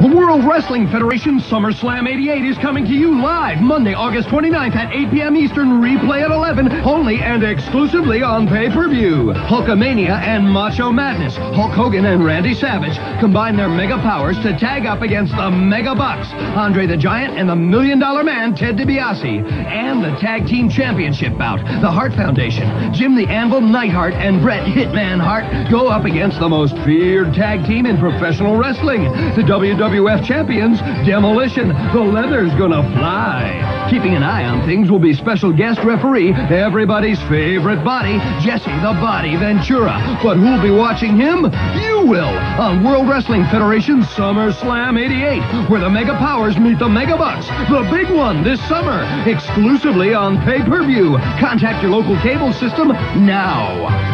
The World Wrestling Federation SummerSlam 88 is coming to you live Monday, August 29th at 8 p.m. Eastern, replay at 11, only and exclusively on pay-per-view. Hulkamania and Macho Madness, Hulk Hogan and Randy Savage, combine their mega powers to tag up against the Mega Bucks, Andre the Giant and the $1 Million Man, Ted DiBiase. And the Tag Team Championship bout, the Hart Foundation, Jim the Anvil Neidhart and Bret Hitman Hart go up against the most feared tag team in professional wrestling, the WWF Champions, Demolition. The leather's gonna fly. Keeping an eye on things will be special guest referee, everybody's favorite body, Jesse the Body Ventura. But who'll be watching him? You will, on World Wrestling Federation SummerSlam 88, where the Mega Powers meet the Mega Bucks. The big one this summer, exclusively on pay-per-view. Contact your local cable system now.